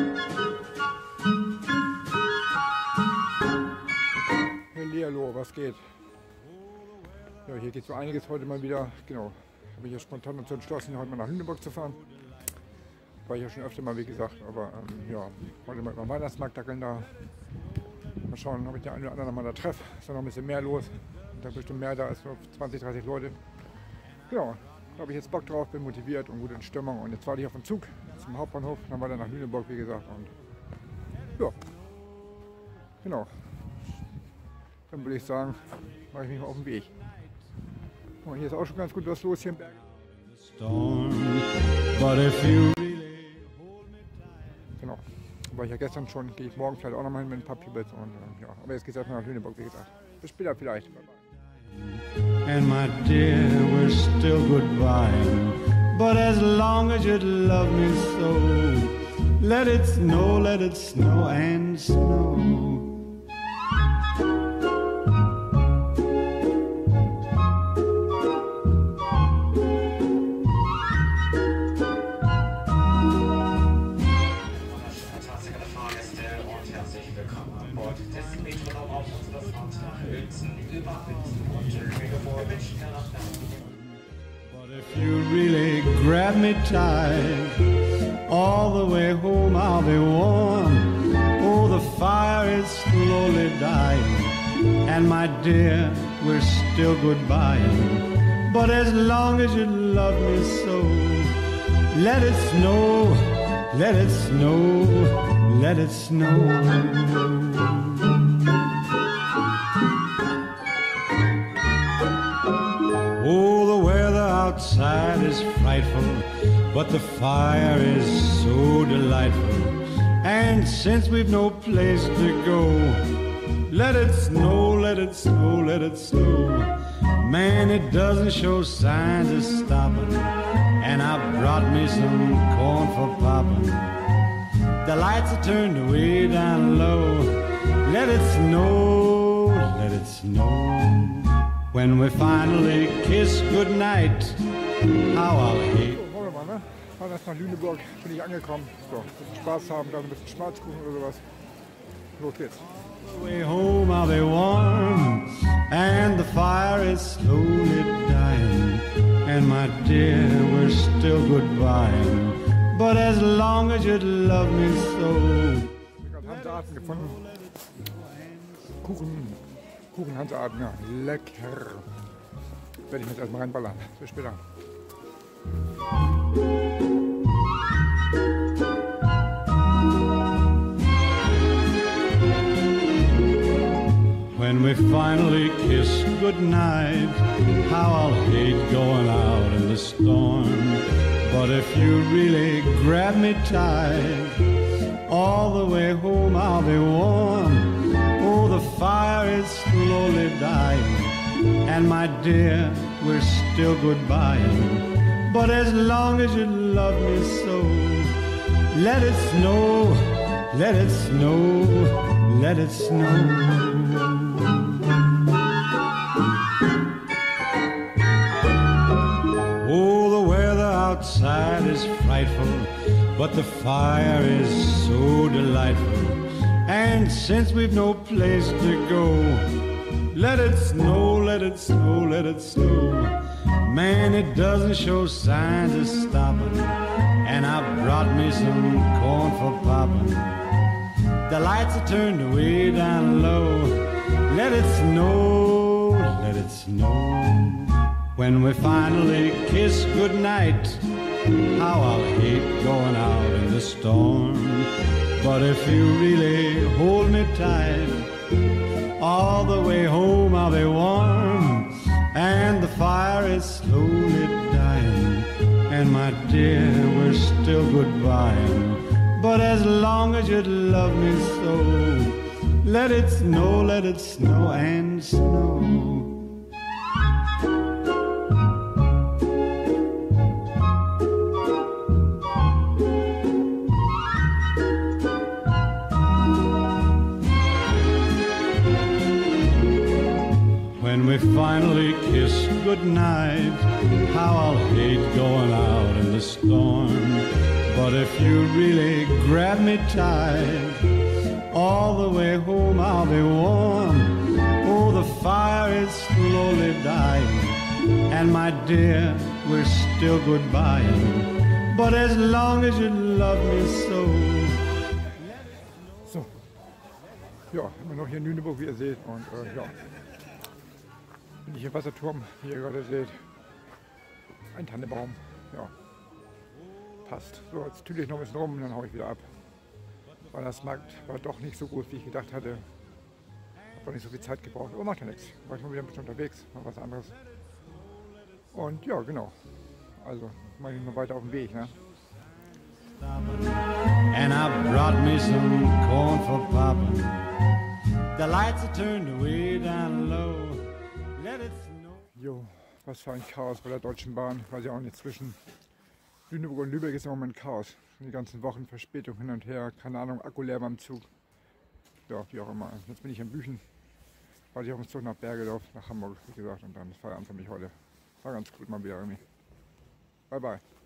Hallihallo, was geht? Ja, hier geht so einiges heute mal wieder. Genau, habe ich ja spontan dazu entschlossen, heute mal nach Lüneburg zu fahren. War ich ja schon öfter mal, wie gesagt, aber ja, heute mal beim Weihnachtsmarkt dackeln da. Mal schauen, ob ich den einen oder anderen mal da treffe. Ist ja noch ein bisschen mehr los. Und da bestimmt mehr da als nur 20, 30 Leute. Genau, da habe ich jetzt Bock drauf, bin motiviert und gut in Stimmung. Und jetzt warte ich auf den Zug zum Hauptbahnhof, dann weiter nach Lüneburg, wie gesagt. Und ja, genau. Dann würde ich sagen, mache ich mich mal auf den Weg. Und hier ist auch schon ganz gut was los hier im Berg. Genau. War ich ja gestern schon, gehe ich morgen vielleicht auch nochmal hin mit ein paar Peoples. Und ja, aber jetzt geht es erstmal nach Lüneburg, wie gesagt. Bis später vielleicht. Bye bye. And my dear, we're still goodbye. But as long as you love me so, let it snow and snow. But if you really grab me tight, all the way home I'll be warm. Oh, the fire is slowly dying, and my dear, we're still goodbying. But as long as you love me so, let it snow, let it snow, let it snow. Oh, the weather outside is frightful, but the fire is so delightful. And since we've no place to go, let it snow, let it snow, let it snow. Man, it doesn't show signs of stopping, and I brought me some corn for popping. The lights are turned way down low. Let it snow, let it snow. When we finally kiss goodnight, how I'll hate. So, wollen wir mal, ne? Fahren erst nach Lüneburg, bin ich angekommen. So, ein bisschen Spaß haben, da ein bisschen Schmalzkuchen oder sowas. Los geht's. Way home I'll be warm, and the fire is slowly dying. And my dear, we're still goodbying. But as long as you love me so. Ich habe Hansearten gefunden. Kuchen Hansearten, ja, lecker. Werde ich mir jetzt erstmal reinballern. Bis später. When we finally kiss goodnight, how I'll hate going out in the storm. But if you really grab me tight, all the way home I'll be warm. Oh, the fire is slowly dying, and my dear, we're still goodbying. But as long as you love me so, let it snow, let it snow, let it snow. Oh, the weather outside is frightful, but the fire is so delightful. And since we've no place to go, let it snow, let it snow, let it snow. Man, it doesn't show signs of stopping, and I brought me some corn for popping. The lights are turned way down low. Let it snow, let it snow. When we finally kiss goodnight, how I'll hate going out in the storm. But if you really hold me tight, all the way home I'll be warm. And the fire is slowly dying, and my dear, we're still goodbying. But as long as you love me so, let it snow and snow. When we finally kiss goodnight, how I'll hate going out in the storm. But But if you really grab me tight, all the way home I'll be warm. Oh, the fire is slowly dying, and my dear, we're still goodbying. But as long as you love me so. So, ja, immer noch hier in Lüneburg, wie ihr seht, und ja, bin ich im Wasserturm, wie ihr gerade seht. Ein Tannebaum, ja, passt. So, jetzt tüte ich noch ein bisschen rum und dann haue ich wieder ab. Weil das Markt war doch nicht so groß, wie ich gedacht hatte. Hab auch nicht so viel Zeit gebraucht, aber macht ja nichts. War ich mal wieder ein bisschen unterwegs, mal was anderes. Und ja, genau. Also, mache ich noch weiter auf dem Weg, ne? And I brought me some corn for popping. The lights are turned way down low. Let it snow. Jo, was für ein Chaos bei der Deutschen Bahn. Weiß ich auch nicht, zwischen Lüneburg und Lübeck ist im Moment Chaos. Die ganzen Wochen Verspätung hin und her, keine Ahnung, Akku leer beim Zug. Ja, wie auch immer. Jetzt bin ich in Büchen. Warte ich auf dem Zug nach Bergedorf, nach Hamburg, wie gesagt, und dann ist Feierabend für mich heute. War ganz gut mal wieder irgendwie. Bye bye.